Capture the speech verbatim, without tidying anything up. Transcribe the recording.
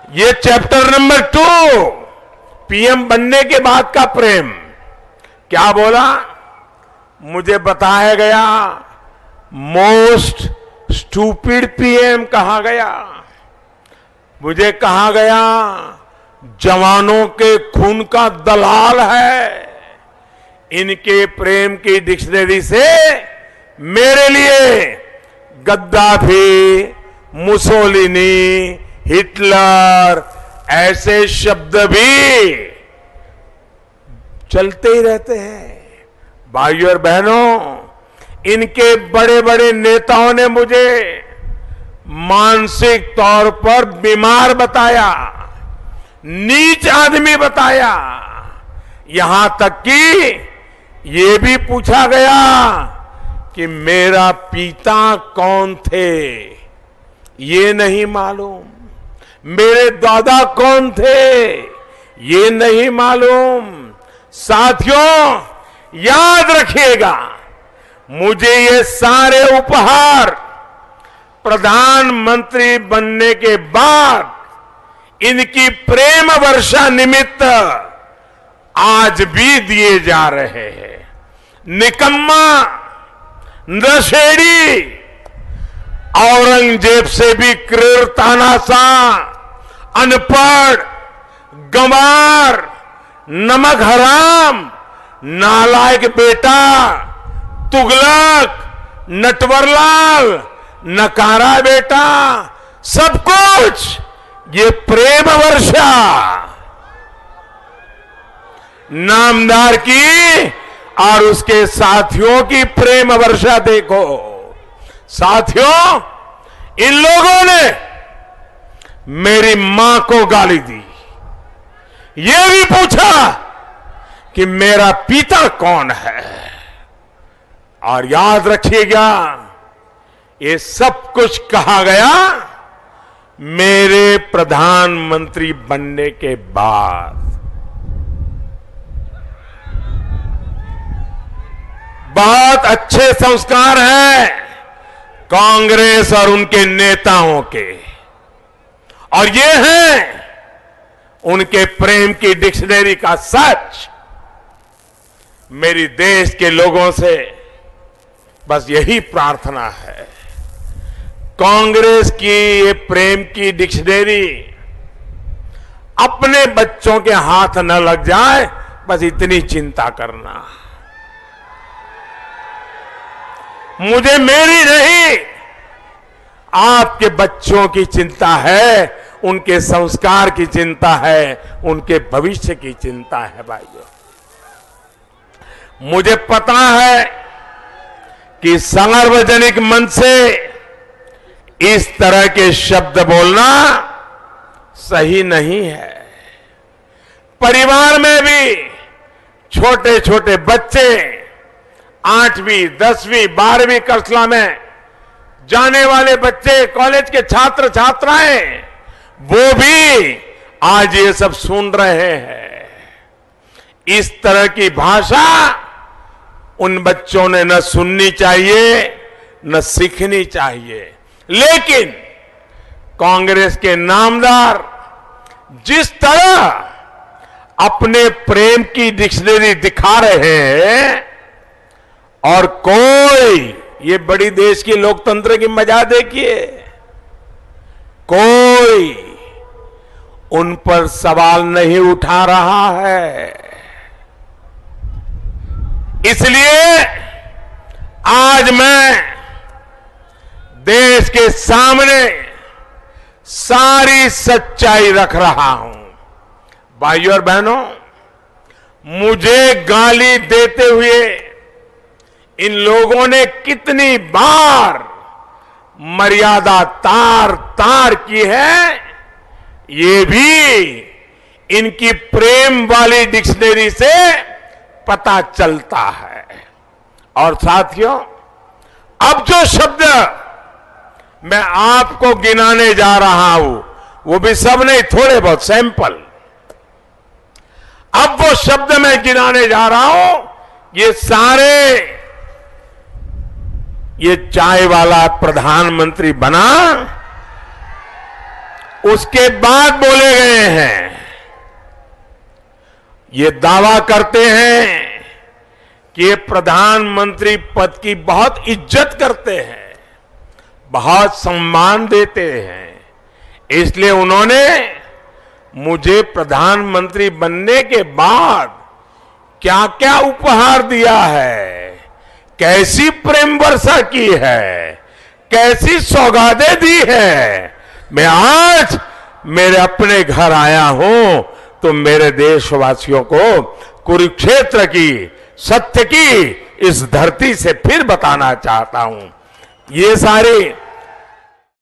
ये chapter number two, PM बनने के बाद का प्रेम। क्या बोला? मुझे बताया गया मोस्ट स्टूपिड पीएम कहा गया। मुझे कहा गया जवानों के खून का दलाल है। इनके प्रेम की डिक्शनरी से मेरे लिए गद्दाफी, मुसोलिनी, हिटलर ऐसे शब्द भी चलते ही रहते हैं। भाइयों और बहनों, इनके बड़े बड़े नेताओं ने मुझे मानसिक तौर पर बीमार बताया, नीच आदमी बताया। यहां तक कि ये भी पूछा गया कि मेरा पिता कौन थे, ये नहीं मालूम। मेरे दादा कौन थे, ये नहीं मालूम। साथियों, याद रखिएगा, मुझे ये सारे उपहार प्रधानमंत्री बनने के बाद इनकी प्रेम वर्षा निमित्त आज भी दिए जा रहे हैं। निकम्मा, नशेड़ी, औरंगजेब से भी क्रूरताना सा, अनपढ़, गंवार, नमक हराम, नालायक बेटा, तुगलक, नटवरलाल, नकारा बेटा, सब कुछ ये प्रेम वर्षा नामदार की और उसके साथियों की प्रेम वर्षा देखो। साथियों, इन लोगों ने मेरी मां को गाली दी, ये भी पूछा कि मेरा पिता कौन है। और याद रखिएगा, ये सब कुछ कहा गया मेरे प्रधानमंत्री बनने के बाद। बहुत अच्छे संस्कार हैं कांग्रेस और उनके नेताओं के, और ये हैं उनके प्रेम की डिक्शनरी का सच। मेरी देश के लोगों से बस यही प्रार्थना है, कांग्रेस की ये प्रेम की डिक्शनरी अपने बच्चों के हाथ न लग जाए, बस इतनी चिंता करना। मुझे मेरी नहीं, आपके बच्चों की चिंता है, उनके संस्कार की चिंता है, उनके भविष्य की चिंता है। भाइयों, मुझे पता है कि सार्वजनिक मंच से इस तरह के शब्द बोलना सही नहीं है। परिवार में भी छोटे छोटे बच्चे आठवीं, दसवीं, बारहवीं कक्षा में जाने वाले बच्चे, कॉलेज के छात्र छात्राएं, वो भी आज ये सब सुन रहे हैं। इस तरह की भाषा उन बच्चों ने न सुननी चाहिए, न सीखनी चाहिए। लेकिन कांग्रेस के नामदार जिस तरह अपने प्रेम की डिक्शनरी दिखा रहे हैं, और कोई, ये बड़ी देश की लोकतंत्र की मजा देखिए, कोई उन पर सवाल नहीं उठा रहा है। इसलिए आज मैं देश के सामने सारी सच्चाई रख रहा हूं। भाइयों और बहनों, मुझे गाली देते हुए इन लोगों ने कितनी बार मर्यादा तार तार की है, ये भी इनकी प्रेम वाली डिक्शनरी से पता चलता है। और साथियों, अब जो शब्द मैं आपको गिनाने जा रहा हूं, वो भी सब नहीं, थोड़े बहुत सैंपल। अब वो शब्द मैं गिनाने जा रहा हूं, ये सारे, ये चाय वाला प्रधानमंत्री बना उसके बाद बोले गए हैं। ये दावा करते हैं कि ये प्रधानमंत्री पद की बहुत इज्जत करते हैं, बहुत सम्मान देते हैं, इसलिए उन्होंने मुझे प्रधानमंत्री बनने के बाद क्या क्या उपहार दिया है, कैसी प्रेम वर्षा की है, कैसी सौगातें दी है। मैं आज मेरे अपने घर आया हूं तो मेरे देशवासियों को कुरुक्षेत्र की, सत्य की इस धरती से फिर बताना चाहता हूं। ये सारे